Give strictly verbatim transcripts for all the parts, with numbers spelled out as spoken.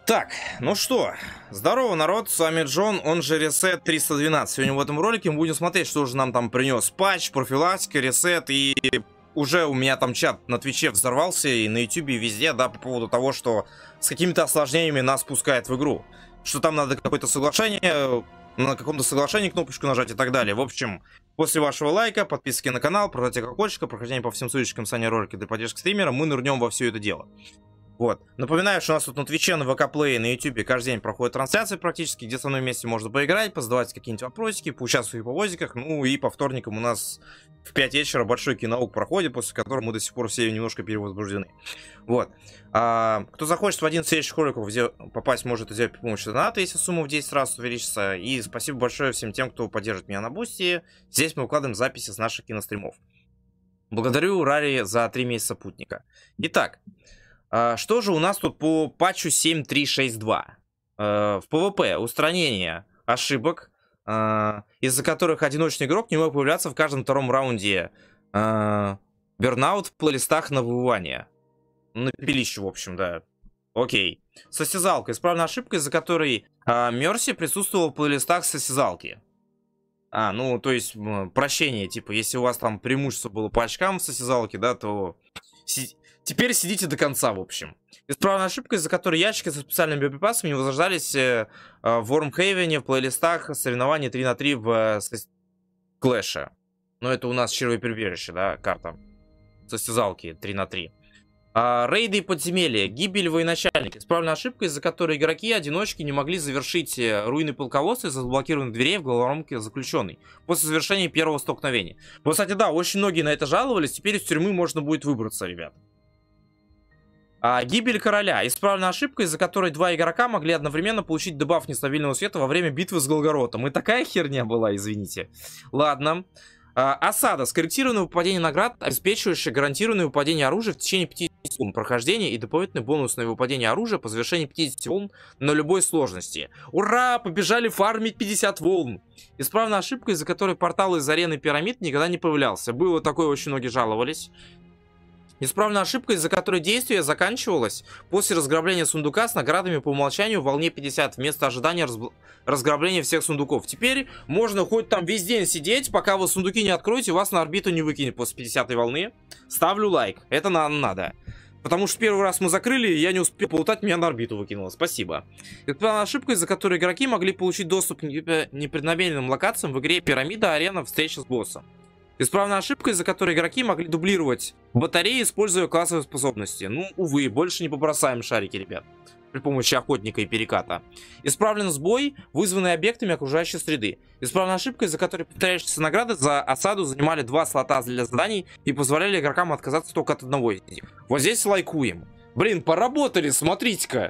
Так, ну что, здорово, народ, с вами Джон, он же Ресет триста двенадцать. Сегодня в этом ролике мы будем смотреть, что же нам там принес патч, профилактика, ресет, и уже у меня там чат на Твиче взорвался, и на Ютубе, и везде, да, по поводу того, что с какими-то осложнениями нас пускает в игру. Что там надо какое-то соглашение, на каком-то соглашении кнопочку нажать и так далее. В общем, после вашего лайка, подписки на канал, прожатия колокольчика, прохождения по всем ссылочкам в описании ролика для поддержки стримера, мы нырнем во все это дело. Вот. Напоминаю, что у нас тут на Твиче, на ВК Плей, на Ютубе каждый день проходят трансляции практически, где со мной вместе можно поиграть, позадавать какие-нибудь вопросики, поучаствовать в повозиках. Ну и по вторникам у нас в пять вечера большой киноук проходит, после которого мы до сих пор все немножко перевозбуждены. Вот. А, кто захочет в один из следующих роликов попасть, может сделать при помощи доната, если сумма в десять раз увеличится. И спасибо большое всем тем, кто поддержит меня на Бусти. Здесь мы выкладываем записи с наших киностримов. Благодарю Рари за три месяца путника. Итак. Что же у нас тут по патчу семь точка три шесть два? В PvP устранение ошибок, из-за которых одиночный игрок не мог появляться в каждом втором раунде. Бернаут в плейлистах на выбывание. На пепелище, в общем, да. Окей. Состязалка. Исправная ошибка, из-за которой Мерси присутствовал в плейлистах состязалки. А, ну, то есть, прощение, типа, если у вас там преимущество было по очкам в состязалке, да, то... Теперь сидите до конца, в общем. Исправная ошибка, из-за которой ящики со специальными боеприпасами не возрождались э, в Вормхейвене, в плейлистах соревнований три на три в э, Клэше. Но это у нас червое прибежище, да, карта. Состязалки три на три. А, рейды и подземелья. Гибель военачальника. Исправная ошибка, из-за которой игроки-одиночки не могли завершить руины полководца из-за заблокированных дверей в головоломке заключенный. После завершения первого столкновения. Вот, кстати, да, очень многие на это жаловались. Теперь из тюрьмы можно будет выбраться, ребят. А, гибель короля. Исправная ошибка, из-за которой два игрока могли одновременно получить дебаф нестабильного света во время битвы с Голгоротом. И такая херня была, извините. Ладно. А, осада. Скорректированное выпадение наград, обеспечивающее гарантированное выпадение оружия в течение пятидесяти волн прохождения и дополнительный бонус на выпадение оружия по завершении пятидесяти волн на любой сложности. Ура! Побежали фармить пятьдесят волн! Исправная ошибка, из-за которой портал из арены пирамид никогда не появлялся. Было такое, очень многие жаловались. Исправная ошибка, из-за которой действие заканчивалось после разграбления сундука с наградами по умолчанию в волне пятьдесят, вместо ожидания разб... разграбления всех сундуков. Теперь можно хоть там весь день сидеть, пока вы сундуки не откроете, вас на орбиту не выкинет после пятидесятой волны. Ставлю лайк. Это нам надо. Потому что первый раз мы закрыли, я не успел полутать, меня на орбиту выкинуло. Спасибо. Исправная ошибка, из-за которой игроки могли получить доступ к непреднамеренным локациям в игре Пирамида, Арена, встреча с боссом. Исправная ошибка, из-за которой игроки могли дублировать батареи, используя классовые способности. Ну, увы, больше не побросаем шарики, ребят, при помощи охотника и переката. Исправлен сбой, вызванный объектами окружающей среды. Исправная ошибка, из-за которой повторяющиеся награды за осаду занимали два слота для заданий и позволяли игрокам отказаться только от одного из них. Вот здесь лайкуем. Блин, поработали, смотрите-ка.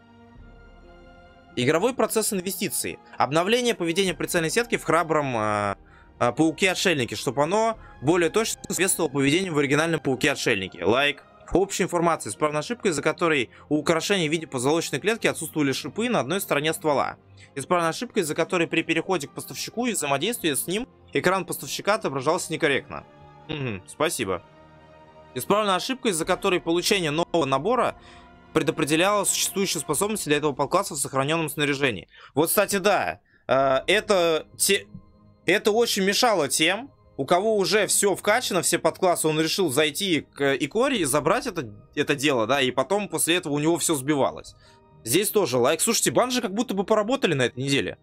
Игровой процесс инвестиций. Обновление поведения прицельной сетки в храбром... Э Пауки-отшельники, чтобы оно более точно соответствовало поведению в оригинальном Пауке-отшельнике. Лайк. Общая информация. Исправная ошибка, из-за которой у украшений в виде позолоченной клетки отсутствовали шипы на одной стороне ствола. Исправная ошибка, из-за которой при переходе к поставщику и взаимодействии с ним экран поставщика отображался некорректно. Угу, спасибо. Исправная ошибка, из-за которой получение нового набора предопределяло существующие способности для этого подкласса в сохраненном снаряжении. Вот, кстати, да. Это те... Это очень мешало тем, у кого уже все вкачано, все подклассы, он решил зайти к Икори и забрать это, это дело, да, и потом после этого у него все сбивалось. Здесь тоже лайк. Слушайте, банжи как будто бы поработали на этой неделе.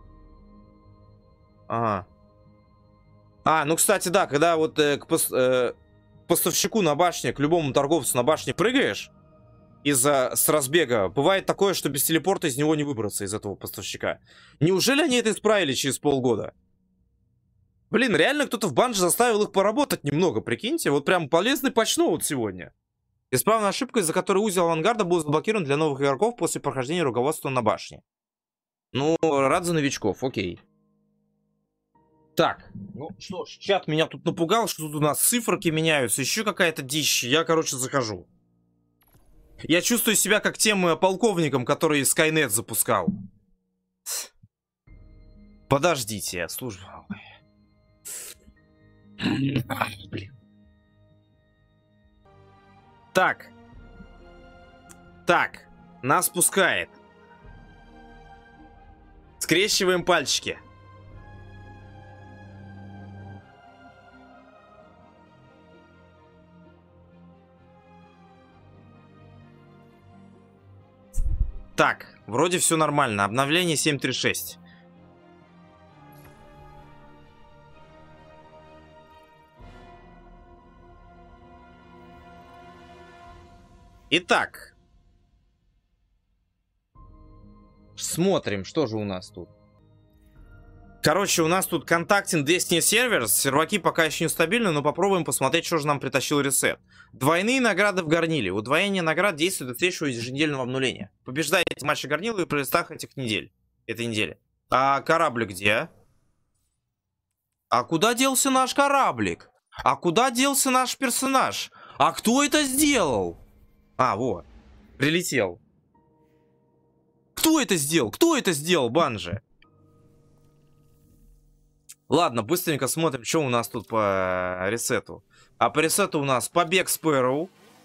Ага. А, ну, кстати, да, когда вот э, к пос, э, поставщику на башне, к любому торговцу на башне прыгаешь из-за с разбега, бывает такое, что без телепорта из него не выбраться, из этого поставщика. Неужели они это исправили через полгода? Блин, реально кто-то в банже заставил их поработать немного, прикиньте. Вот прям полезный патчноут сегодня. Исправная ошибка, из-за которой узел авангарда был заблокирован для новых игроков после прохождения руководства на башне. Ну, рад за новичков, окей. Так, ну что ж, чат меня тут напугал, что тут у нас циферки меняются, еще какая-то дичь. Я, короче, захожу. Я чувствую себя как тем полковником, который Скайнет запускал. Подождите, слушай... Блин. Так. Так. Нас пускает. Скрещиваем пальчики. Так, вроде все нормально. Обновление семь тридцать шесть. Итак. Смотрим, что же у нас тут. Короче, у нас тут Contacting Destiny Servers. Серваки пока еще нестабильны, но попробуем посмотреть, что же нам притащил ресет. Двойные награды в Горниле. Удвоение наград действует до следующего еженедельного обнуления. Побеждайте в матче Горнилы и при листах этих недель. Этой недели. А кораблик где? А куда делся наш кораблик? А куда делся наш персонаж? А кто это сделал? А, вот. Прилетел. Кто это сделал? Кто это сделал, Банжи? Ладно, быстренько смотрим, что у нас тут по ресету. А по ресету у нас побег Спэроу.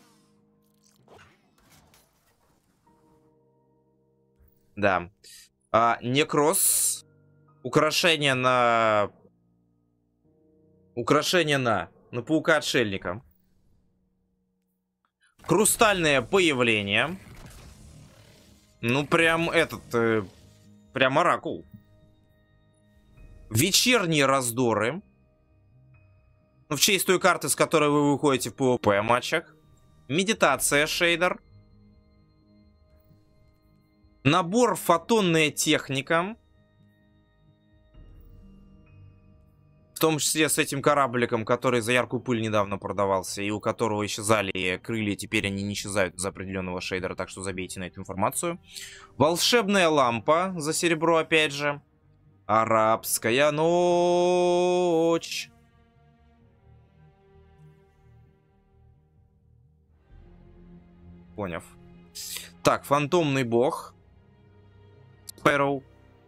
Да. А, Некрос. Украшение на... Украшение на... На паука-отшельника. Хрустальное появление. Ну, прям этот... Э, прям оракул. Вечерние раздоры. Ну, в честь той карты, с которой вы выходите в PvP матчах. Медитация шейдер. Набор фотонная техника. В том числе с этим корабликом, который за яркую пыль недавно продавался, и у которого исчезали крылья, теперь они не исчезают из определенного шейдера, так что забейте на эту информацию. Волшебная лампа за серебро, опять же. Арабская ночь. Поняв. Так, фантомный бог. Спэроу.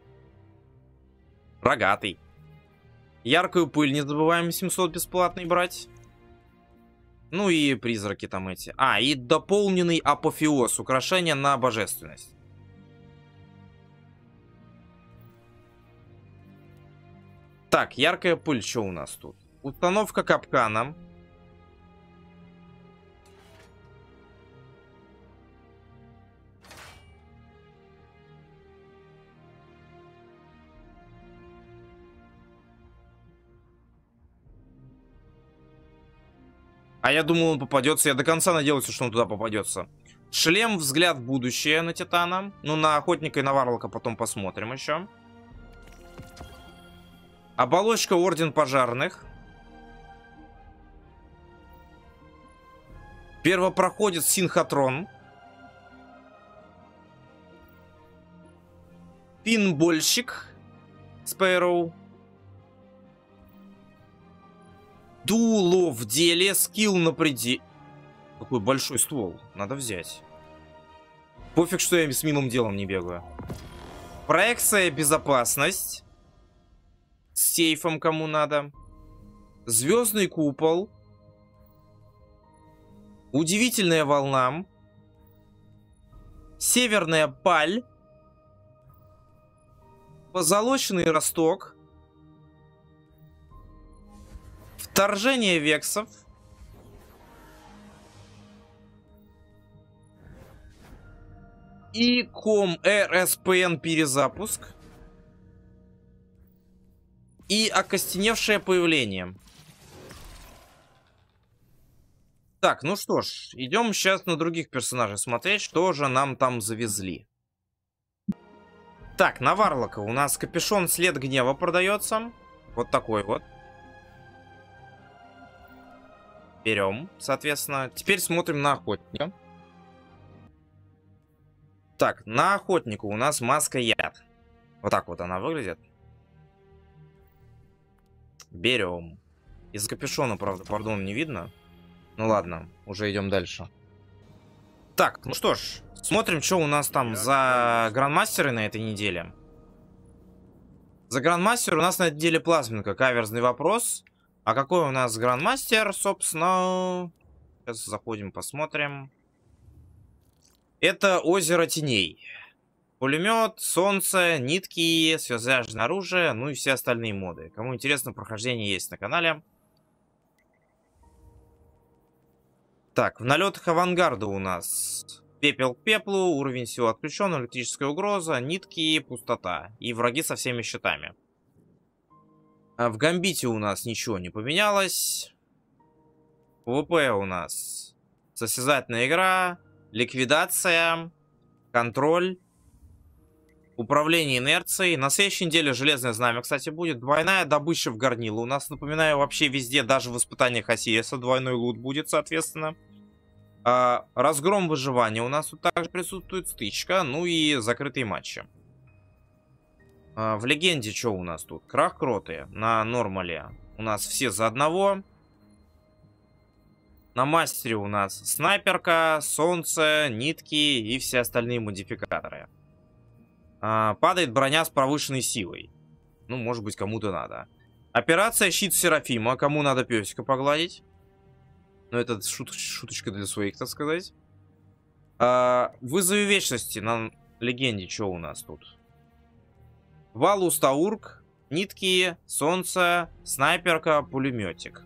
Рогатый. Яркую пыль не забываем семьсот бесплатный брать. Ну и призраки там эти. А, и дополненный апофеоз. Украшение на божественность. Так, яркая пыль, что у нас тут? Установка капкана. А я думал, он попадется. Я до конца надеялся, что он туда попадется. Шлем, взгляд в будущее на Титана. Ну, на охотника и на варлока потом посмотрим еще. Оболочка Орден Пожарных. Первопроходец Синхотрон. Пинбольщик Спэроу. Дуло в деле. Скилл на пределе. Какой большой ствол. Надо взять. Пофиг, что я с милым делом не бегаю. Проекция безопасность. С сейфом кому надо. Звездный купол. Удивительная волна. Северная паль. Позолоченный росток. Вторжение вексов. И ком эр эс пэ эн перезапуск. И окостеневшее появление. Так, ну что ж, идем сейчас на других персонажей смотреть, что же нам там завезли. Так, на варлока у нас капюшон След Гнева продается. Вот такой вот. Берем, соответственно. Теперь смотрим на охотника. Так, на охотника у нас маска яд. Вот так вот она выглядит. Берем. Из капюшона, правда, пардон, не видно. Ну ладно, уже идем дальше. Так, ну что ж, смотрим, что у нас там за грандмастеры на этой неделе. За грандмастер у нас на этой неделе плазменка. Каверзный вопрос. А какой у нас грандмастер, собственно? Сейчас заходим, посмотрим. Это Озеро Теней. Пулемет, солнце, нитки, связяжное оружие, ну и все остальные моды. Кому интересно, прохождение есть на канале. Так, в налетах авангарда у нас пепел к пеплу, уровень сил отключен, электрическая угроза, нитки, пустота. И враги со всеми щитами. А в гамбите у нас ничего не поменялось. ПВП у нас состязательная игра, ликвидация, контроль, управление инерцией. На следующей неделе железное знамя, кстати, будет. Двойная добыча в горнило. У нас, напоминаю, вообще везде, даже в испытаниях Осириса, двойной лут будет, соответственно. А, разгром выживания у нас тут также присутствует, стычка, ну и закрытые матчи. А, в легенде что у нас тут? Крах кроты на нормале. У нас все за одного. На мастере у нас снайперка, солнце, нитки и все остальные модификаторы. А, падает броня с повышенной силой. Ну, может быть, кому-то надо. Операция щит Серафима. Кому надо песика погладить? Ну, это шут шуточка для своих, так сказать. А, вызовы вечности на легенде. Что у нас тут? Валус Таург, нитки, солнце, снайперка, пулеметик.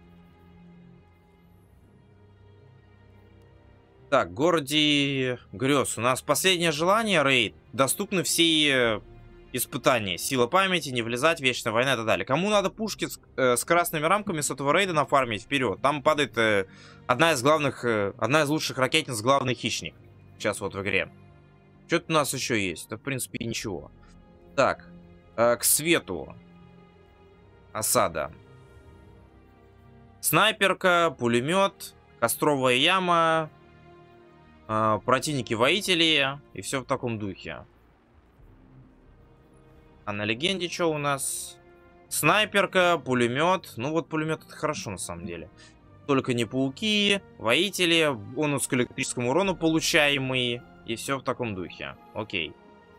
Так, городе грез. У нас последнее желание, рейд. Доступны все испытания. Сила памяти, не влезать, вечная война и так далее. Кому надо пушки с, э, с красными рамками с этого рейда нафармить, вперед. Там падает э, одна из главных, э, одна из лучших ракетниц, главный хищник. Сейчас вот в игре. Что-то у нас еще есть. Это, в принципе, ничего. Так, э, к свету. Осада. Снайперка, пулемет, костровая яма, э, противники-воители и все в таком духе. А на легенде что у нас? Снайперка, пулемет. Ну вот пулемет это хорошо на самом деле. Только не пауки, воители, бонус к электрическому урону получаемый. И все в таком духе. Окей.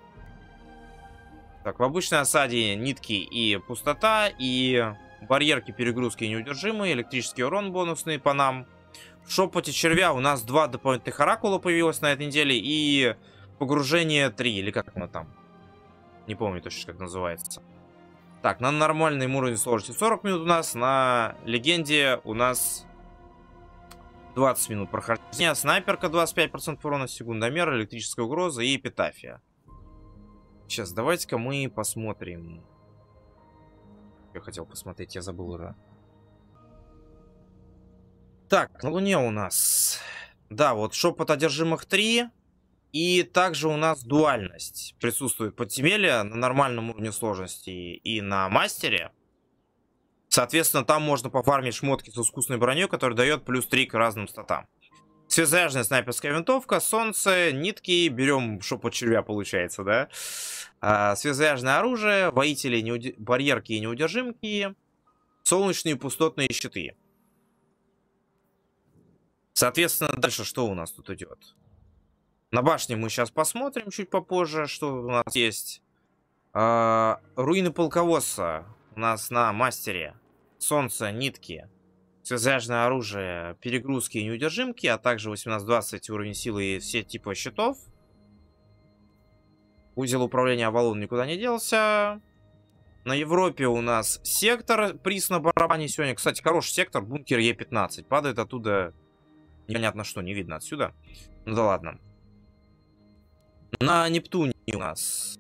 Так, в обычной осаде нитки и пустота, и барьерки, перегрузки неудержимые, электрический урон бонусный по нам. В шепоте червя у нас два дополнительных оракула появилось на этой неделе, и погружение три, или как оно там. Не помню точно, как называется. Так, на нормальном уровне сложности сорок минут у нас. На легенде у нас двадцать минут прохождения. Снайперка двадцать пять процентов урона, секундомер, электрическая угроза и эпитафия. Сейчас, давайте-ка мы посмотрим. Я хотел посмотреть, я забыл уже. Так, на Луне у нас... Да, вот шепот одержимых три. И также у нас дуальность присутствует подземелье на нормальном уровне сложности и на мастере. Соответственно, там можно пофармить шмотки с искусственной броней, которая дает плюс три к разным статам. Связяжная снайперская винтовка, солнце, нитки, берем шепот червя, получается, да? А, связяжное оружие, воители, неуд... барьерки и неудержимки, солнечные пустотные щиты. Соответственно, дальше что у нас тут идет? На башне мы сейчас посмотрим чуть попозже, что у нас есть. А, руины полководца у нас на мастере. Солнце, нитки, связяжное оружие, перегрузки и неудержимки, а также восемнадцать двадцать уровень силы и все типы щитов. Узел управления Авалон никуда не делся. На Европе у нас сектор, приз на барабане сегодня. Кстати, хороший сектор, бункер Е пятнадцать. Падает оттуда непонятно что, не видно отсюда. Ну да ладно. На Нептуне у нас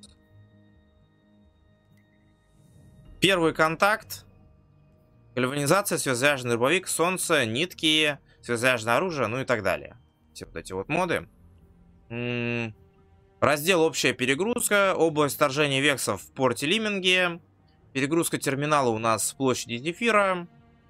первый контакт, гальванизация, связяжный дробовик, солнце, нитки, связяжное оружие, ну и так далее. Все вот эти вот моды. М-м- раздел общая перегрузка, область вторжения вексов в порте Лиминге, перегрузка терминала у нас в площади Зефира.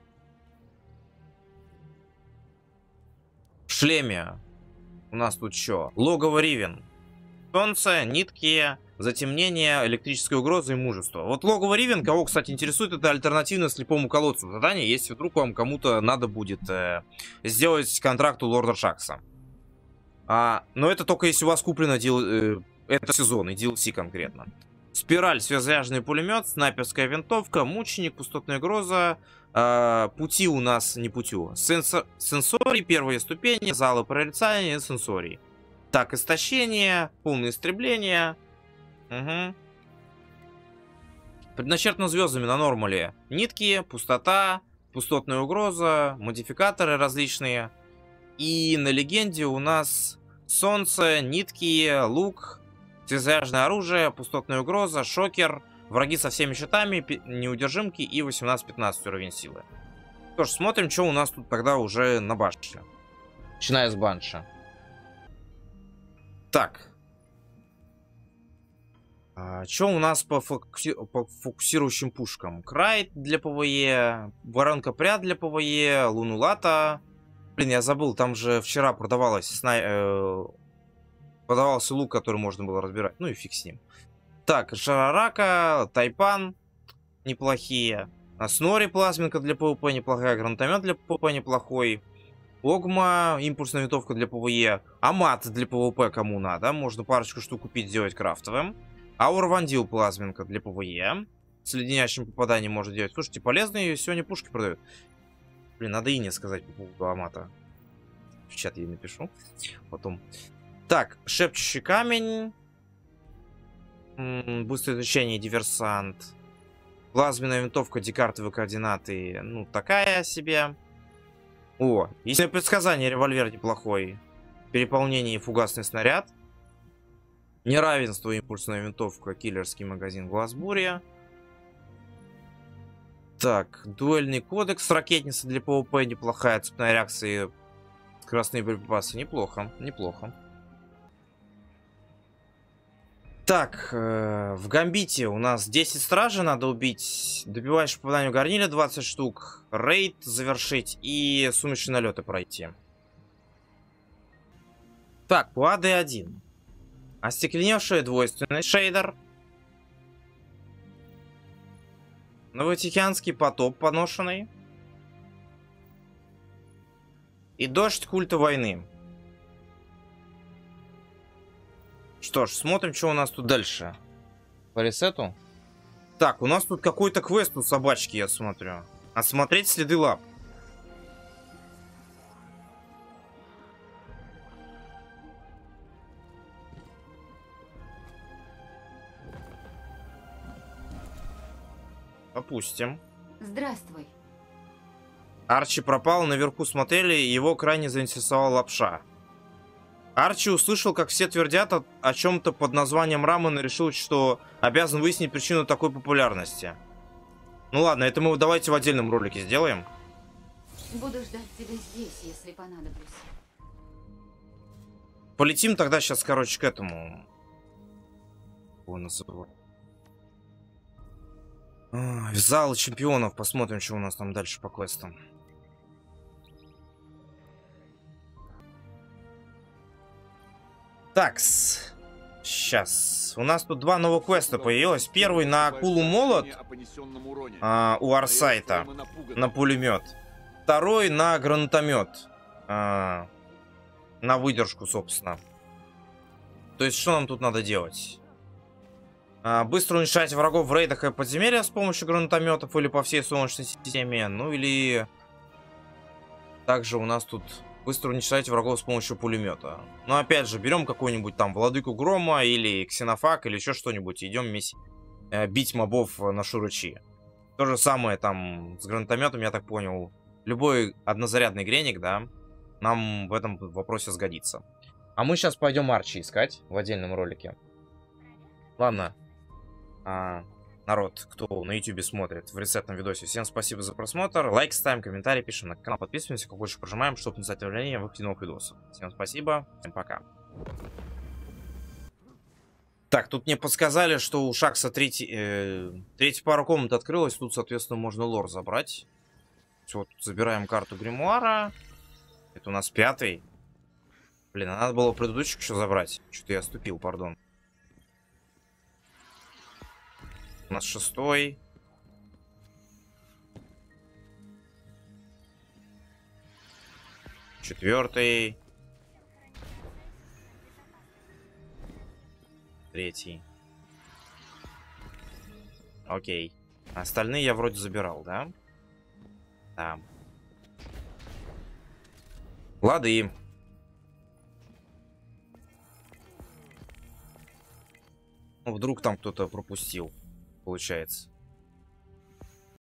В шлеме у нас тут что? Логово Ривен. Солнце, нитки, затемнение, электрическая угроза и мужество. Вот логово Ривен, кого, кстати, интересует, это альтернативно слепому колодцу задание, если вдруг вам кому-то надо будет э, сделать контракт у Лорда Шакса. А, но это только если у вас куплено дел, э, это сезон и ди эл си конкретно. Спираль, связяжный пулемет, снайперская винтовка, мученик, пустотная угроза, э, пути у нас не путю. Сенсор, сенсорий, первые ступени, залы прорицания, сенсорий. Так, истощение, полное истребление. Угу. Предначертано звездами на нормале. Нитки, пустота, пустотная угроза, модификаторы различные. И на легенде у нас солнце, нитки, лук, связяжное оружие, пустотная угроза, шокер, враги со всеми щитами, неудержимки и восемнадцать-пятнадцать уровень силы. Что ж, смотрим, что у нас тут тогда уже на башне. Начиная с банша. Так. А, что у нас по, фокуси... по фокусирующим пушкам? Крайт для ПВЕ, воронка пряд для ПВЕ, лунулата. Блин, я забыл, там же вчера продавалась сна... э... продавался лук, который можно было разбирать. Ну и фиг с ним. Так, Шарарака, Тайпан неплохие. А Снори плазменка для ПВП неплохая, гранатомет для ПВП неплохой. Огма, импульсная винтовка для ПВЕ. Амат для ПВП кому надо. Можно парочку штук купить, сделать крафтовым. Аур Вандил плазменка для ПВЕ. С леденящим попаданием можно делать. Слушайте, полезные сегодня пушки продают. Блин, надо и не сказать по поводу Амата. В чат я напишу. Потом. Так, шепчущий камень. М-м, быстрое изучение, диверсант. Плазменная винтовка, декартовые координаты. Ну, такая себе. О, истинное предсказание, револьвер неплохой. Переполнение и фугасный снаряд. Неравенство, импульсная винтовка, киллерский магазин, глазбурья. Так, дуэльный кодекс, ракетница для ПВП неплохая, цепная реакция, красные боеприпасы, неплохо, неплохо. Так, э, в Гамбите у нас десять стражей надо убить, добиваешь попаданию горниля двадцать штук, рейд завершить и сумеречные налеты пройти. Так, по АД один. Остекленевшая двойственность, шейдер. Новотихианский потоп поношенный. И дождь культа войны. Что ж, смотрим, что у нас тут дальше. По ресету. Так, у нас тут какой-то квест у собачки, я смотрю. Осмотреть следы лап. Опустим. Здравствуй. Арчи пропал, наверху смотрели, его крайне заинтересовала лапша. Арчи услышал, как все твердят о, о чем-то под названием рамен и решил, что обязан выяснить причину такой популярности. Ну ладно, это мы давайте в отдельном ролике сделаем. Буду ждать тебя здесь, если понадоблюсь. Полетим тогда сейчас, короче, к этому. Ой, называю. В зал чемпионов. Посмотрим, что у нас там дальше по квестам. Такс. Сейчас. У нас тут два новых квеста появилось. Первый на акулу молот а, у Арсайта. На пулемет. Второй на гранатомет. А, на выдержку, собственно. То есть, что нам тут надо делать? А, быстро уничтожать врагов в рейдах и подземельях с помощью гранатометов или по всей Солнечной системе. Ну или... Также у нас тут... Быстро уничтожать врагов с помощью пулемета. Но опять же, берем какой-нибудь там Владыку Грома или Ксенофаг или еще что-нибудь. Идем вместе э, бить мобов на Шурычи. То же самое там с гранатометом, я так понял. Любой однозарядный греник, да, нам в этом вопросе сгодится. А мы сейчас пойдем Арчи искать в отдельном ролике. Ладно. А, народ, кто на ютубе смотрит в ресетном видосе, всем спасибо за просмотр. Лайк ставим, комментарий пишем, на канал подписываемся, как больше прожимаем, чтобы не стать уведомления в выходе новых видосов. Всем спасибо, всем пока. Так, тут мне подсказали, что у Шакса третий, э, третья пара комнат открылась, тут, соответственно, можно лор забрать. Все, тут забираем карту гримуара. Это у нас пятый. Блин, а надо было предыдущий еще забрать. Что-то я ступил, пардон. У нас шестой. Четвертый. Третий. Окей. Остальные я вроде забирал, да? Да. Лады. Ну, вдруг там кто-то пропустил, получается.